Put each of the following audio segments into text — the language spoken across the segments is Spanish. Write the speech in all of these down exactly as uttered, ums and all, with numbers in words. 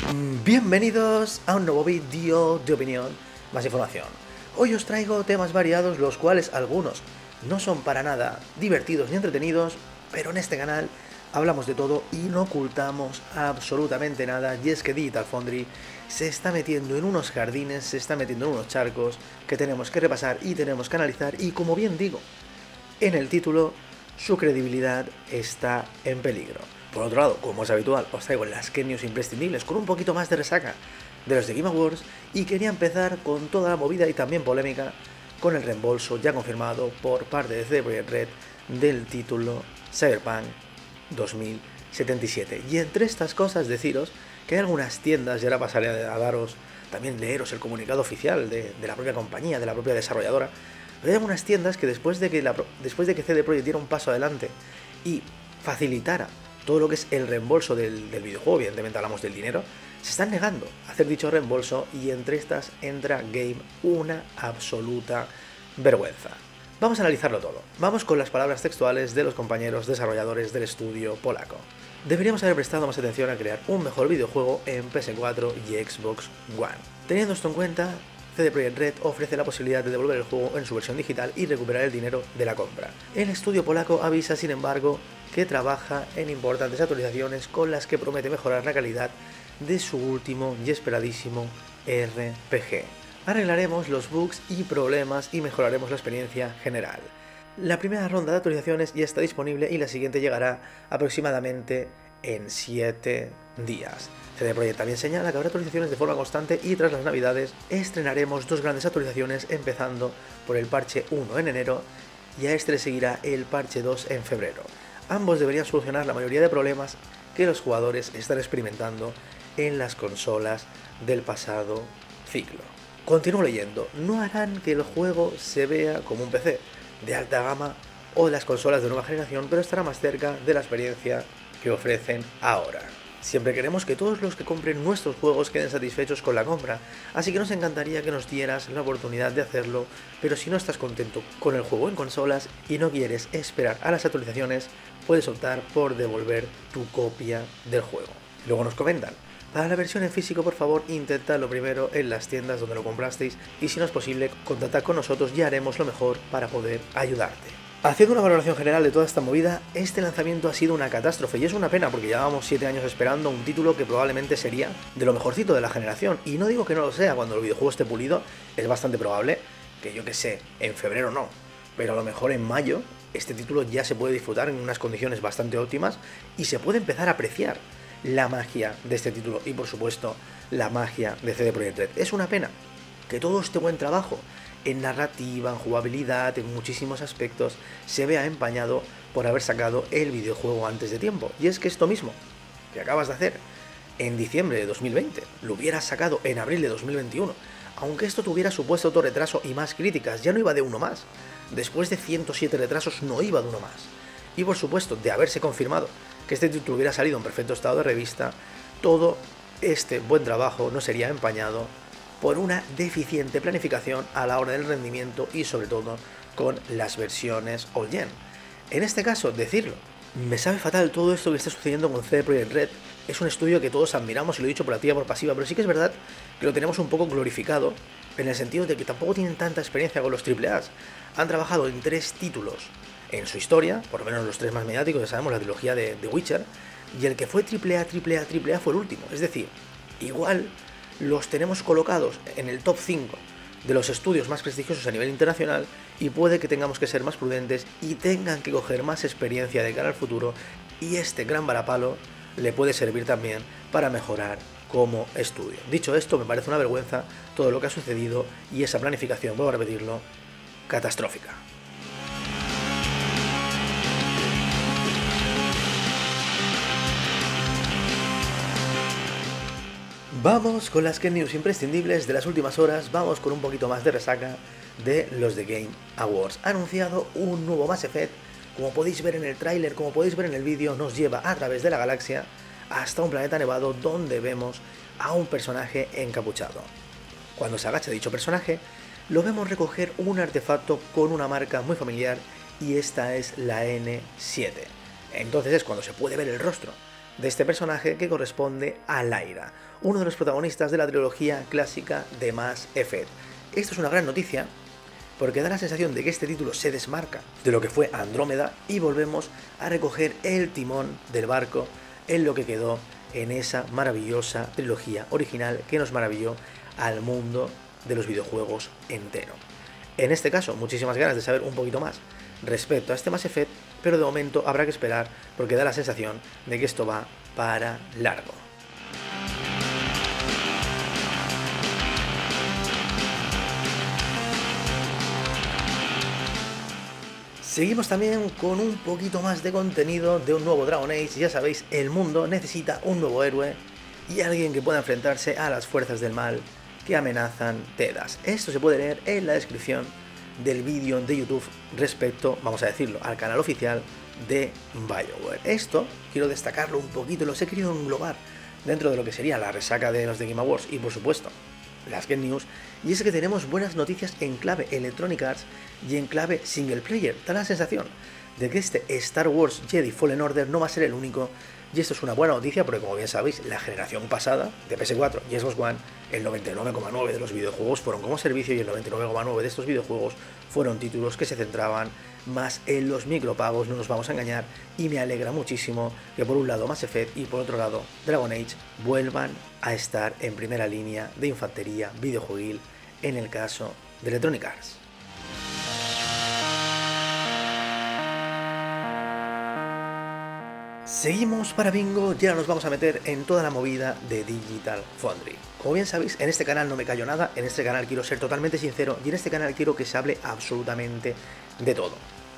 Mm, Bienvenidos a un nuevo vídeo de opinión, más información. Hoy os traigo temas variados, los cuales algunos no son para nada divertidos ni entretenidos, pero en este canal hablamos de todo y no ocultamos absolutamente nada, y es que Digital Foundry se está metiendo en unos jardines, se está metiendo en unos charcos que tenemos que repasar y tenemos que analizar, y como bien digo en el título, su credibilidad está en peligro. Por otro lado, como es habitual, os traigo las Game News imprescindibles con un poquito más de resaca de los de Game Awards, y quería empezar con toda la movida y también polémica con el reembolso ya confirmado por parte de C D Projekt Red del título Cyberpunk dos mil setenta y siete. Y entre estas cosas deciros que hay algunas tiendas, y ahora pasaré a daros, también leeros el comunicado oficial de, de la propia compañía, de la propia desarrolladora, pero hay algunas tiendas que después de que, la, después de que C D Projekt diera un paso adelante y facilitara todo lo que es el reembolso del, del videojuego, evidentemente hablamos del dinero, se están negando a hacer dicho reembolso, y entre estas entra Game, una absoluta vergüenza. Vamos a analizarlo todo. Vamos con las palabras textuales de los compañeros desarrolladores del estudio polaco. Deberíamos haber prestado más atención a crear un mejor videojuego en P S cuatro y Xbox One. Teniendo esto en cuenta, C D Projekt Red ofrece la posibilidad de devolver el juego en su versión digital y recuperar el dinero de la compra. El estudio polaco avisa, sin embargo, que trabaja en importantes actualizaciones con las que promete mejorar la calidad de su último y esperadísimo R P G. Arreglaremos los bugs y problemas y mejoraremos la experiencia general. La primera ronda de actualizaciones ya está disponible y la siguiente llegará aproximadamente en siete días. C D Projekt también señala que habrá actualizaciones de forma constante, y tras las navidades estrenaremos dos grandes actualizaciones, empezando por el parche uno en enero, y a este le seguirá el parche dos en febrero. Ambos deberían solucionar la mayoría de problemas que los jugadores están experimentando en las consolas del pasado ciclo. Continúo leyendo: no harán que el juego se vea como un P C de alta gama o de las consolas de nueva generación, pero estará más cerca de la experiencia que ofrecen ahora. Siempre queremos que todos los que compren nuestros juegos queden satisfechos con la compra, así que nos encantaría que nos dieras la oportunidad de hacerlo, pero si no estás contento con el juego en consolas y no quieres esperar a las actualizaciones, puedes optar por devolver tu copia del juego. Luego nos comentan: para la versión en físico, por favor, intentadlo primero en las tiendas donde lo comprasteis, y si no es posible, contactad con nosotros y haremos lo mejor para poder ayudarte. Haciendo una valoración general de toda esta movida, este lanzamiento ha sido una catástrofe, y es una pena porque llevábamos siete años esperando un título que probablemente sería de lo mejorcito de la generación, y no digo que no lo sea. Cuando el videojuego esté pulido, es bastante probable que, yo que sé, en febrero no, pero a lo mejor en mayo este título ya se puede disfrutar en unas condiciones bastante óptimas y se puede empezar a apreciar la magia de este título y, por supuesto, la magia de C D Projekt Red. Es una pena que todo este buen trabajo en narrativa, en jugabilidad, en muchísimos aspectos, se vea empañado por haber sacado el videojuego antes de tiempo. Y es que esto mismo que acabas de hacer en diciembre de dos mil veinte lo hubieras sacado en abril de dos mil veintiuno, aunque esto tuviera supuesto otro retraso y más críticas, ya no iba de uno más. Después de ciento siete retrasos no iba de uno más. Y por supuesto, de haberse confirmado que este título hubiera salido en perfecto estado de revista, todo este buen trabajo no sería empañado por una deficiente planificación a la hora del rendimiento, y sobre todo con las versiones All Gen. En este caso, decirlo, me sabe fatal todo esto que está sucediendo con C D Projekt Red. Es un estudio que todos admiramos, y lo he dicho por activa y por pasiva, pero sí que es verdad que lo tenemos un poco glorificado, en el sentido de que tampoco tienen tanta experiencia con los triple A. Han trabajado en tres títulos en su historia, por lo menos los tres más mediáticos, ya sabemos, la trilogía de The Witcher, y el que fue triple A, triple A, triple A fue el último. Es decir, igual los tenemos colocados en el top cinco de los estudios más prestigiosos a nivel internacional, y puede que tengamos que ser más prudentes y tengan que coger más experiencia de cara al futuro, y este gran varapalo le puede servir también para mejorar como estudio. Dicho esto, me parece una vergüenza todo lo que ha sucedido, y esa planificación, vuelvo a repetirlo, catastrófica. Vamos con las Game News imprescindibles de las últimas horas. Vamos con un poquito más de resaca de los de Game Awards. Ha anunciado un nuevo Mass Effect. Como podéis ver en el tráiler, como podéis ver en el vídeo, nos lleva a través de la galaxia hasta un planeta nevado donde vemos a un personaje encapuchado. Cuando se agacha dicho personaje, lo vemos recoger un artefacto con una marca muy familiar, y esta es la N siete. Entonces es cuando se puede ver el rostro de este personaje que corresponde a Lyra, uno de los protagonistas de la trilogía clásica de Mass Effect. Esto es una gran noticia porque da la sensación de que este título se desmarca de lo que fue Andrómeda y volvemos a recoger el timón del barco en lo que quedó en esa maravillosa trilogía original que nos maravilló al mundo de los videojuegos entero. En este caso, muchísimas ganas de saber un poquito más respecto a este Mass Effect, pero de momento habrá que esperar porque da la sensación de que esto va para largo. Seguimos también con un poquito más de contenido de un nuevo Dragon Age. Ya sabéis, el mundo necesita un nuevo héroe y alguien que pueda enfrentarse a las fuerzas del mal que amenazan Tedas. Esto se puede leer en la descripción del vídeo de YouTube respecto, vamos a decirlo, al canal oficial de BioWare. Esto quiero destacarlo un poquito, los he querido englobar dentro de lo que sería la resaca de los de Game Awards y por supuesto las Game News, y es que tenemos buenas noticias en clave Electronic Arts y en clave single player. Da la sensación de que este Star Wars Jedi Fallen Order no va a ser el único, y esto es una buena noticia porque, como bien sabéis, la generación pasada de P S cuatro y Xbox One, el noventa y nueve coma nueve de los videojuegos fueron como servicio y el noventa y nueve coma nueve de estos videojuegos fueron títulos que se centraban más en los micropagos, no nos vamos a engañar, y me alegra muchísimo que por un lado Mass Effect y por otro lado Dragon Age vuelvan a estar en primera línea de infantería videojueguil en el caso de Electronic Arts. Seguimos para bingo, ya nos vamos a meter en toda la movida de Digital Foundry. Como bien sabéis, en este canal no me callo nada, en este canal quiero ser totalmente sincero y en este canal quiero que se hable absolutamente de todo.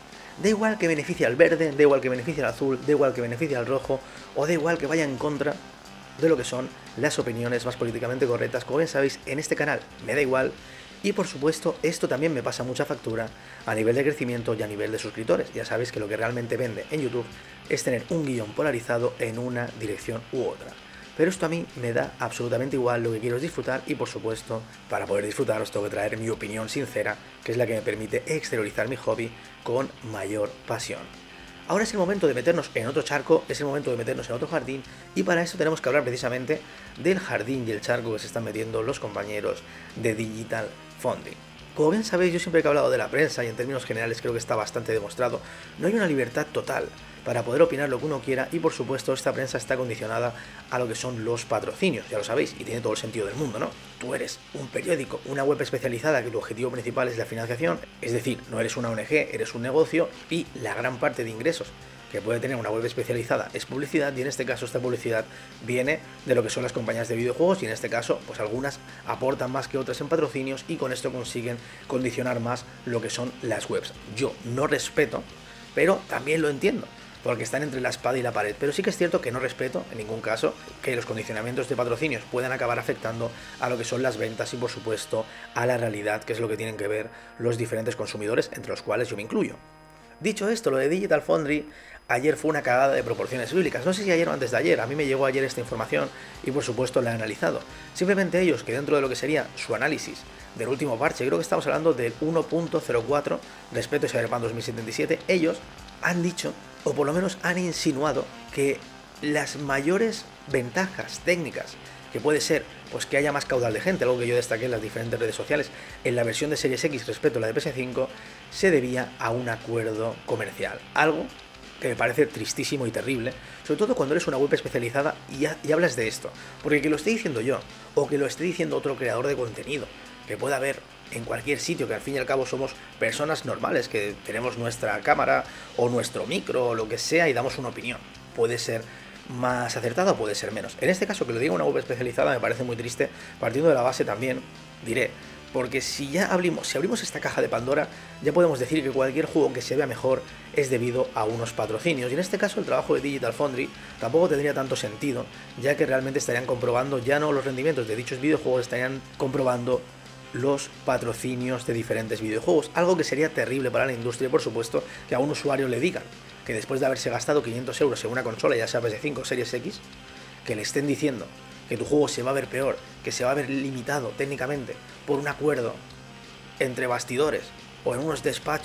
Da igual que beneficie al verde, da igual que beneficie al azul, da igual que beneficie al rojo o da igual que vaya en contra de lo que son las opiniones más políticamente correctas. Como bien sabéis, en este canal me da igual. Y por supuesto, esto también me pasa mucha factura a nivel de crecimiento y a nivel de suscriptores. Ya sabéis que lo que realmente vende en YouTube es tener un guión polarizado en una dirección u otra. Pero esto a mí me da absolutamente igual, lo que quiero es disfrutar y por supuesto, para poder disfrutar os tengo que traer mi opinión sincera, que es la que me permite exteriorizar mi hobby con mayor pasión. Ahora es el momento de meternos en otro charco, es el momento de meternos en otro jardín y para eso tenemos que hablar precisamente del jardín y el charco que se están metiendo los compañeros de Digital Foundry. Como bien sabéis, yo siempre que he hablado de la prensa y en términos generales creo que está bastante demostrado, no hay una libertad total para poder opinar lo que uno quiera y por supuesto esta prensa está condicionada a lo que son los patrocinios, ya lo sabéis, y tiene todo el sentido del mundo, ¿no? Tú eres un periódico, una web especializada que tu objetivo principal es la financiación, es decir, no eres una O N G, eres un negocio y la gran parte de ingresos que puede tener una web especializada es publicidad y en este caso esta publicidad viene de lo que son las compañías de videojuegos y en este caso pues algunas aportan más que otras en patrocinios y con esto consiguen condicionar más lo que son las webs. Yo no respeto, pero también lo entiendo, porque están entre la espada y la pared, pero sí que es cierto que no respeto en ningún caso que los condicionamientos de patrocinios puedan acabar afectando a lo que son las ventas y por supuesto a la realidad, que es lo que tienen que ver los diferentes consumidores, entre los cuales yo me incluyo. Dicho esto, lo de Digital Foundry ayer fue una cagada de proporciones bíblicas. No sé si ayer o antes de ayer, a mí me llegó ayer esta información y por supuesto la he analizado. Simplemente ellos, que dentro de lo que sería su análisis del último parche, creo que estamos hablando del uno punto cero cuatro respecto a Cyberpunk dos mil setenta y siete, ellos han dicho, o por lo menos han insinuado, que las mayores ventajas técnicas que puede ser pues que haya más caudal de gente, algo que yo destaqué en las diferentes redes sociales, en la versión de Series X respecto a la de P S cinco, se debía a un acuerdo comercial. Algo que me parece tristísimo y terrible, sobre todo cuando eres una web especializada y, ha y hablas de esto. Porque que lo esté diciendo yo, o que lo esté diciendo otro creador de contenido, que pueda haber en cualquier sitio, que al fin y al cabo somos personas normales, que tenemos nuestra cámara o nuestro micro o lo que sea y damos una opinión. Puede ser más acertada o puede ser menos. En este caso, que lo diga una web especializada me parece muy triste, partiendo de la base también, diré, porque si ya abrimos, si abrimos esta caja de Pandora, ya podemos decir que cualquier juego que se vea mejor es debido a unos patrocinios. Y en este caso el trabajo de Digital Foundry tampoco tendría tanto sentido, ya que realmente estarían comprobando ya no los rendimientos de dichos videojuegos, estarían comprobando los patrocinios de diferentes videojuegos. Algo que sería terrible para la industria, por supuesto, que a un usuario le digan que después de haberse gastado quinientos euros en una consola, ya sea P S cinco o Series X, que le estén diciendo que tu juego se va a ver peor, que se va a ver limitado técnicamente por un acuerdo entre bastidores o en unos despachos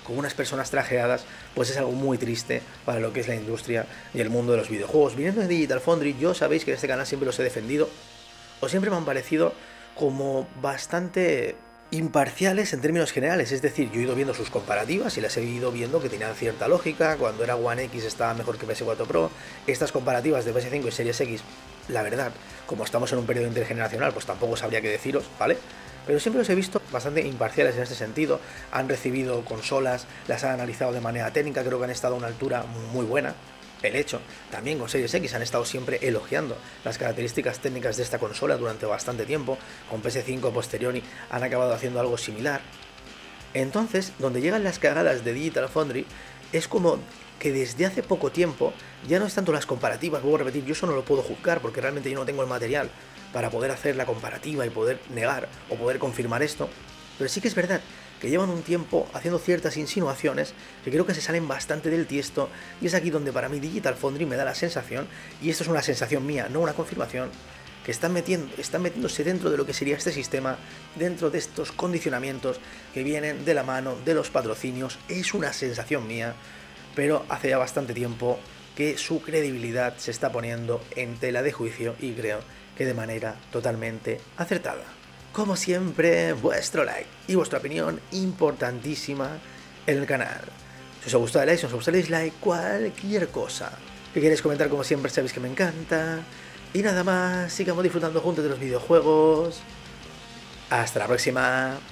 con unas personas trajeadas, pues es algo muy triste para lo que es la industria y el mundo de los videojuegos. Viniendo de Digital Foundry, yo sabéis que en este canal siempre los he defendido, o siempre me han parecido como bastante imparciales en términos generales, es decir, yo he ido viendo sus comparativas y las he ido viendo que tenían cierta lógica. Cuando era One X estaba mejor que P S cuatro Pro, estas comparativas de P S cinco y Series X, la verdad, como estamos en un periodo intergeneracional, pues tampoco sabría qué deciros, ¿vale? Pero siempre los he visto bastante imparciales en este sentido, han recibido consolas, las han analizado de manera técnica, creo que han estado a una altura muy buena. El hecho, también con Series X han estado siempre elogiando las características técnicas de esta consola durante bastante tiempo, con P S cinco posteriori han acabado haciendo algo similar. Entonces, donde llegan las cagadas de Digital Foundry, es como que desde hace poco tiempo ya no es tanto las comparativas, vuelvo a repetir, yo eso no lo puedo juzgar porque realmente yo no tengo el material para poder hacer la comparativa y poder negar o poder confirmar esto, pero sí que es verdad que llevan un tiempo haciendo ciertas insinuaciones que creo que se salen bastante del tiesto, y es aquí donde para mí Digital Foundry me da la sensación, y esto es una sensación mía, no una confirmación, que están, metiendo, están metiéndose dentro de lo que sería este sistema, dentro de estos condicionamientos que vienen de la mano de los patrocinios. Es una sensación mía, pero hace ya bastante tiempo que su credibilidad se está poniendo en tela de juicio, y creo que de manera totalmente acertada. Como siempre, vuestro like y vuestra opinión importantísima en el canal. Si os ha gustado el like, si os ha gustado el dislike, cualquier cosa que queréis comentar, como siempre sabéis que me encanta. Y nada más, sigamos disfrutando juntos de los videojuegos. Hasta la próxima.